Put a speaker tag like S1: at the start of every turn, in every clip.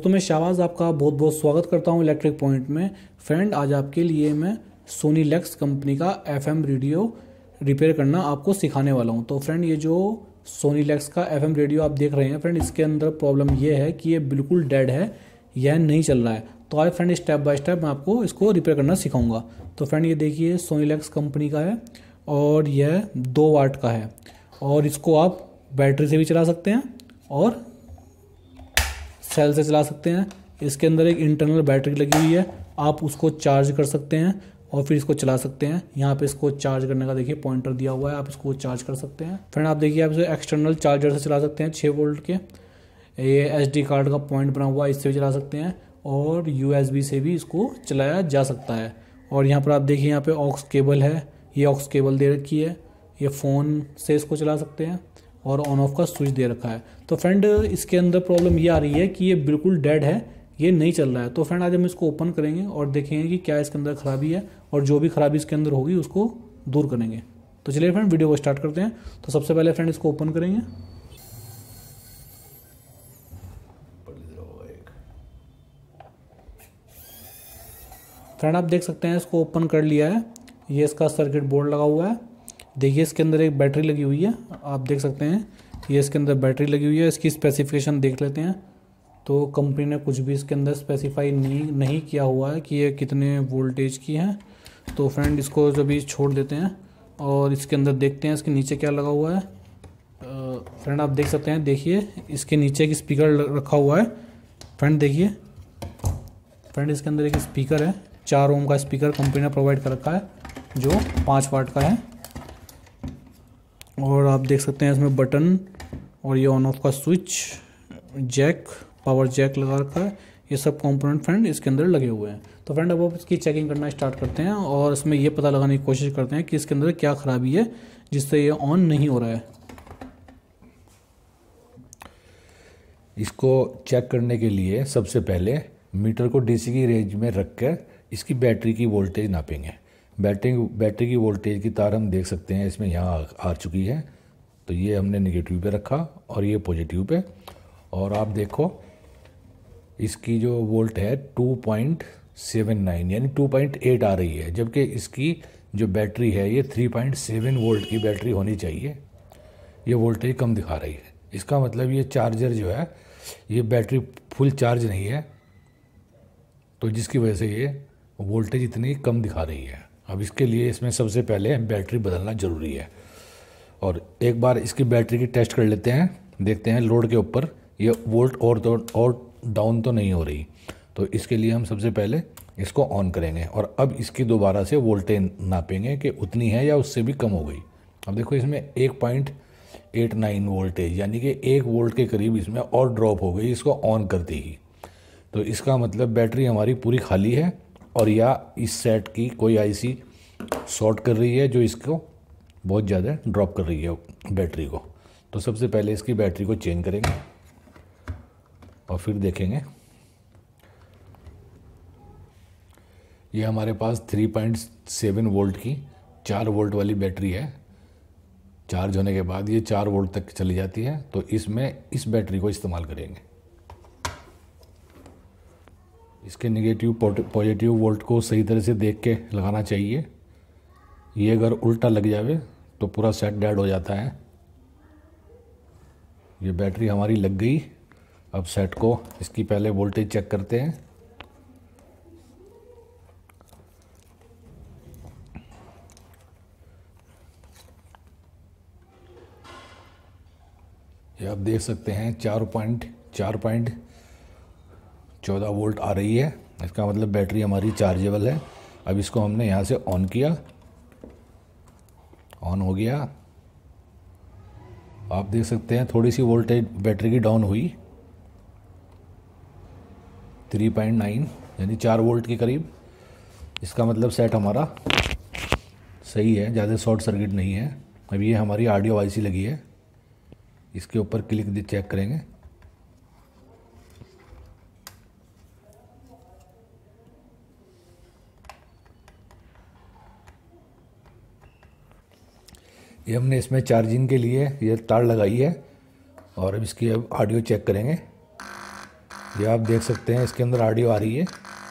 S1: दोस्तों मैं शाहबाज आपका बहुत बहुत स्वागत करता हूं इलेक्ट्रिक पॉइंट में। फ्रेंड, आज आपके लिए मैं सोनी लेक्स कंपनी का एफएम रेडियो रिपेयर करना आपको सिखाने वाला हूं। तो फ्रेंड, ये जो सोनी लेक्स का एफएम रेडियो आप देख रहे हैं फ्रेंड, इसके अंदर प्रॉब्लम ये है कि ये बिल्कुल डेड है, यह नहीं चल रहा है। तो आज फ्रेंड स्टेप बाय स्टेप मैं आपको इसको रिपेयर करना सिखाऊंगा। तो फ्रेंड, ये देखिए सोनी लेक्स कंपनी का है और यह 2 वाट का है और इसको आप बैटरी से भी चला सकते हैं और सेल से चला सकते हैं। इसके अंदर एक इंटरनल बैटरी लगी हुई है, आप उसको चार्ज कर सकते हैं और फिर इसको चला सकते हैं। यहाँ पे इसको चार्ज करने का देखिए पॉइंटर दिया हुआ है, आप इसको चार्ज कर सकते हैं। फ्रेंड, आप देखिए आप इसे एक्सटर्नल चार्जर से चला सकते हैं 6 वोल्ट के। ये एसडी कार्ड का पॉइंट बना हुआ है, इससे भी चला सकते हैं और यूएसबी से भी इसको चलाया जा सकता है। और यहाँ पर आप देखिए यहाँ पे ऑक्स केबल है, ये ऑक्स केबल दे रखी है, ये फ़ोन से इसको चला सकते हैं और ऑन ऑफ का स्विच दे रखा है। तो फ्रेंड, इसके अंदर प्रॉब्लम ये आ रही है कि ये बिल्कुल डेड है, ये नहीं चल रहा है। तो फ्रेंड, आज हम इसको ओपन करेंगे और देखेंगे कि क्या इसके अंदर खराबी है और जो भी खराबी इसके अंदर होगी उसको दूर करेंगे। तो चलिए फ्रेंड, वीडियो को स्टार्ट करते हैं। तो सबसे पहले फ्रेंड इसको ओपन करेंगे। फ्रेंड, आप देख सकते हैं इसको ओपन कर लिया है। ये इसका सर्किट बोर्ड लगा हुआ है। देखिए इसके अंदर एक बैटरी लगी हुई है, आप देख सकते हैं ये इसके अंदर बैटरी लगी हुई है। इसकी स्पेसिफिकेशन देख लेते हैं। तो कंपनी ने कुछ भी इसके अंदर स्पेसिफाई नहीं किया हुआ है कि ये कितने वोल्टेज की है। तो फ्रेंड, इसको जब भी छोड़ देते हैं और इसके अंदर देखते हैं इसके नीचे क्या लगा हुआ है। फ्रेंड, आप देख सकते हैं, देखिए इसके नीचे एक स्पीकर रखा हुआ है। फ्रेंड देखिए, फ्रेंड इसके अंदर एक स्पीकर है, 4 ओम का स्पीकर कंपनी ने प्रोवाइड कर रखा है जो 5 वाट का है। और आप देख सकते हैं इसमें बटन और ये ऑन ऑफ का स्विच, जैक, पावर जैक लगा रखा है। ये सब कंपोनेंट फ्रेंड इसके अंदर लगे हुए हैं। तो फ्रेंड, अब आप इसकी चेकिंग करना स्टार्ट करते हैं और इसमें ये पता लगाने की कोशिश करते हैं कि इसके अंदर क्या खराबी है जिससे ये ऑन नहीं हो रहा है।
S2: इसको चेक करने के लिए सबसे पहले मीटर को डीसी की रेंज में रखकर इसकी बैटरी की वोल्टेज नापेंगे। बैटरी की वोल्टेज की तार हम देख सकते हैं इसमें यहाँ आ चुकी है। तो ये हमने नेगेटिव पे रखा और ये पॉजिटिव पे। और आप देखो इसकी जो वोल्ट है 2.79 यानी 2.8 आ रही है, जबकि इसकी जो बैटरी है ये 3.7 वोल्ट की बैटरी होनी चाहिए। ये वोल्टेज कम दिखा रही है। इसका मतलब ये चार्जर जो है ये बैटरी फुल चार्ज नहीं है, तो जिसकी वजह से ये वोल्टेज इतनी कम दिखा रही है। अब इसके लिए इसमें सबसे पहले बैटरी बदलना ज़रूरी है और एक बार इसकी बैटरी की टेस्ट कर लेते हैं, देखते हैं लोड के ऊपर ये वोल्ट और डाउन तो नहीं हो रही। तो इसके लिए हम सबसे पहले इसको ऑन करेंगे और अब इसकी दोबारा से वोल्टेज नापेंगे कि उतनी है या उससे भी कम हो गई। अब देखो इसमें 1.89 वोल्टेज यानी कि 1 वोल्ट के करीब इसमें और ड्रॉप हो गई इसको ऑन करते ही। तो इसका मतलब बैटरी हमारी पूरी खाली है और या इस सेट की कोई आईसी शॉर्ट कर रही है जो इसको बहुत ज़्यादा ड्रॉप कर रही है बैटरी को। तो सबसे पहले इसकी बैटरी को चेंज करेंगे और फिर देखेंगे। ये हमारे पास 3.7 वोल्ट की 4 वोल्ट वाली बैटरी है। चार्ज होने के बाद ये 4 वोल्ट तक चली जाती है। तो इसमें इस बैटरी को इस्तेमाल करेंगे। इसके नेगेटिव पॉजिटिव वोल्ट को सही तरह से देख के लगाना चाहिए। ये अगर उल्टा लग जावे तो पूरा सेट डेड हो जाता है। ये बैटरी हमारी लग गई। अब सेट को इसकी पहले वोल्टेज चेक करते हैं। ये आप देख सकते हैं 4.14 वोल्ट आ रही है। इसका मतलब बैटरी हमारी चार्जेबल है। अब इसको हमने यहाँ से ऑन किया, ऑन हो गया। आप देख सकते हैं थोड़ी सी वोल्टेज बैटरी की डाउन हुई 3.9 यानी 4 वोल्ट के करीब। इसका मतलब सेट हमारा सही है, ज़्यादा शॉर्ट सर्किट नहीं है। अब ये हमारी ऑडियो आईसी लगी है, इसके ऊपर क्लिक चेक करेंगे। ये हमने इसमें चार्जिंग के लिए ये तार लगाई है और अब इसकी अब ऑडियो चेक करेंगे। ये आप देख सकते हैं इसके अंदर ऑडियो आ रही है,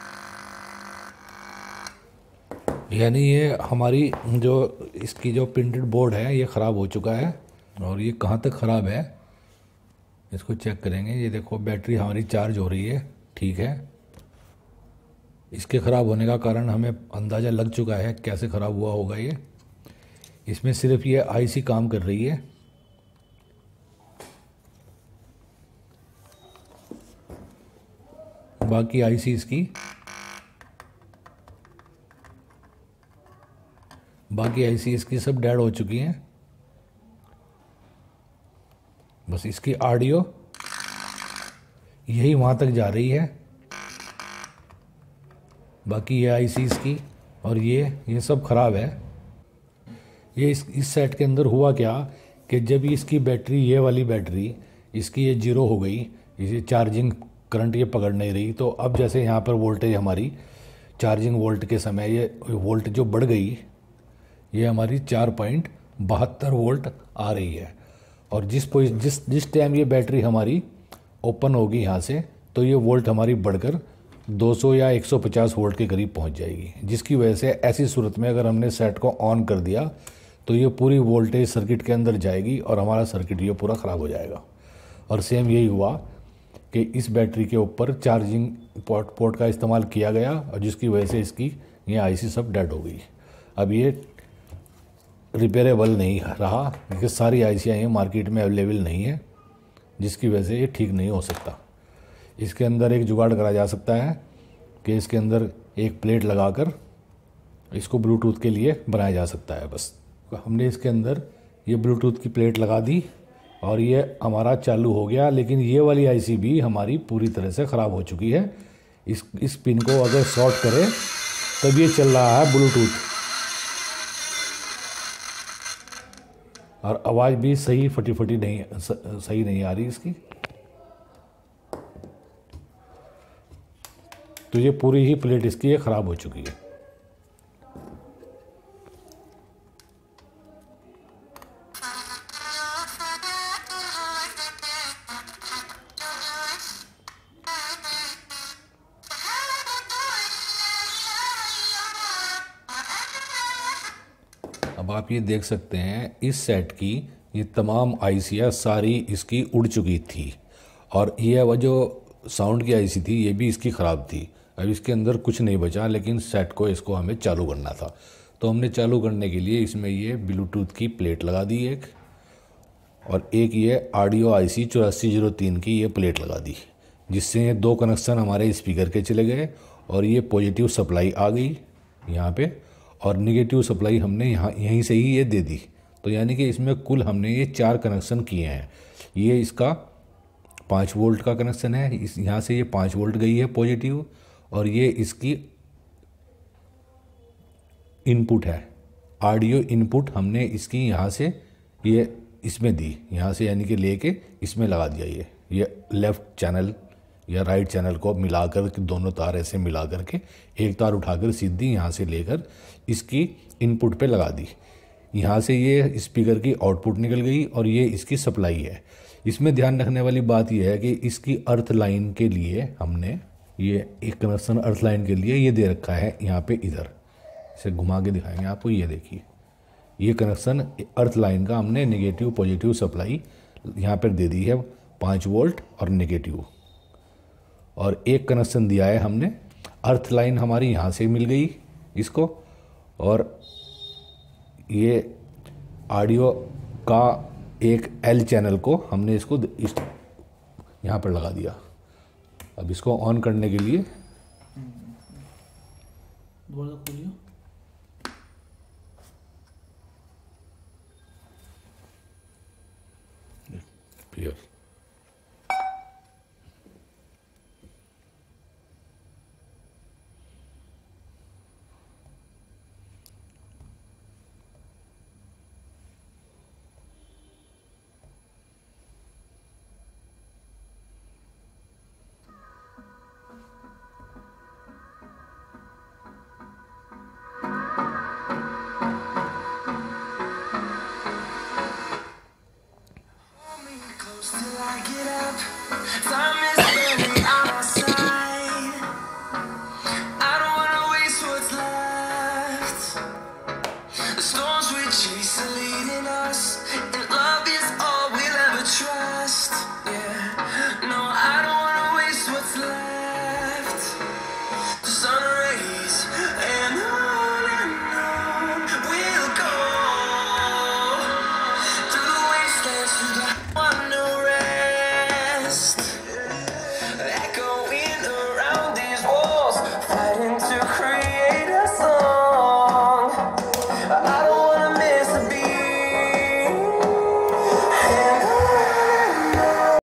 S2: यानी ये हमारी जो इसकी जो प्रिंटेड बोर्ड है ये ख़राब हो चुका है। और ये कहाँ तक ख़राब है इसको चेक करेंगे। ये देखो बैटरी हमारी चार्ज हो रही है, ठीक है। इसके ख़राब होने का कारण हमें अंदाज़ा लग चुका है कैसे ख़राब हुआ होगा ये। इसमें सिर्फ ये आईसी काम कर रही है, बाकी आईसी इसकी सब डेड हो चुकी हैं। बस इसकी ऑडियो यही वहाँ तक जा रही है, बाकी ये आईसी इसकी और ये सब ख़राब है। ये इस सेट के अंदर हुआ क्या कि जब इसकी बैटरी, ये वाली बैटरी इसकी ये जीरो हो गई, इसे चार्जिंग करंट ये पकड़ नहीं रही, तो अब जैसे यहाँ पर वोल्टेज हमारी चार्जिंग वोल्ट के समय ये वोल्ट जो बढ़ गई, ये हमारी 4.72 वोल्ट आ रही है। और जिस टाइम ये बैटरी हमारी ओपन होगी यहाँ से, तो ये वोल्ट हमारी बढ़कर 200 या 150 वोल्ट के करीब पहुँच जाएगी, जिसकी वजह से ऐसी सूरत में अगर हमने सेट को ऑन कर दिया तो ये पूरी वोल्टेज सर्किट के अंदर जाएगी और हमारा सर्किट ये पूरा ख़राब हो जाएगा। और सेम यही हुआ कि इस बैटरी के ऊपर चार्जिंग पोर्ट का इस्तेमाल किया गया और जिसकी वजह से इसकी ये आईसी सब डेड हो गई। अब ये रिपेयरेबल नहीं रहा क्योंकि सारी आईसियाँ ये मार्केट में अवेलेबल नहीं है, जिसकी वजह से ये ठीक नहीं हो सकता। इसके अंदर एक जुगाड़ करा जा सकता है कि इसके अंदर एक प्लेट लगाकर इसको ब्लूटूथ के लिए बनाया जा सकता है। बस हमने इसके अंदर ये ब्लूटूथ की प्लेट लगा दी और ये हमारा चालू हो गया, लेकिन ये वाली आईसी भी हमारी पूरी तरह से ख़राब हो चुकी है। इस पिन को अगर शॉर्ट करें तब ये चल रहा है ब्लूटूथ, और आवाज़ भी सही फटी नहीं, सही नहीं आ रही इसकी। तो ये पूरी ही प्लेट इसकी ये ख़राब हो चुकी है। अब आप ये देख सकते हैं इस सेट की ये तमाम आईसियाँ सारी इसकी उड़ चुकी थी, और ये वो जो साउंड की आईसी थी ये भी इसकी ख़राब थी। अब इसके अंदर कुछ नहीं बचा, लेकिन सेट को इसको हमें चालू करना था। तो हमने चालू करने के लिए इसमें ये ब्लूटूथ की प्लेट लगा दी एक, और एक ये ऑडियो आईसी 8403 की ये प्लेट लगा दी, जिससे ये दो कनेक्शन हमारे स्पीकर के चले गए और ये पॉजिटिव सप्लाई आ गई यहाँ पे, और निगेटिव सप्लाई हमने यहीं से ही ये दे दी। तो यानी कि इसमें कुल हमने ये 4 कनेक्शन किए हैं। ये इसका 5 वोल्ट का कनेक्शन है, इस यहाँ से ये 5 वोल्ट गई है पॉजिटिव, और ये इसकी इनपुट है, ऑडियो इनपुट हमने इसकी यहाँ से ये इसमें दी, यहाँ से यानी कि लेके इसमें लगा दिया। ये लेफ़्ट चैनल या राइट चैनल को मिलाकर दोनों तार ऐसे मिला करके एक तार उठाकर सीधी यहाँ से लेकर इसकी इनपुट पे लगा दी। यहाँ से ये स्पीकर की आउटपुट निकल गई और ये इसकी सप्लाई है। इसमें ध्यान रखने वाली बात यह है कि इसकी अर्थ लाइन के लिए हमने ये एक कनेक्शन अर्थ लाइन के लिए ये दे रखा है यहाँ पे, इधर इसे घुमा के दिखाएंगे आपको। ये देखिए ये कनेक्शन अर्थ लाइन का हमने नेगेटिव पॉजिटिव सप्लाई यहाँ पर दे दी है, 5 वोल्ट और नेगेटिव। और एक कनेक्शन दिया है हमने, अर्थ लाइन हमारी यहाँ से मिल गई इसको, और ये ऑडियो का एक एल चैनल को हमने इसको यहाँ पर लगा दिया। अब इसको ऑन करने के लिए
S1: दोबारा खोलिए।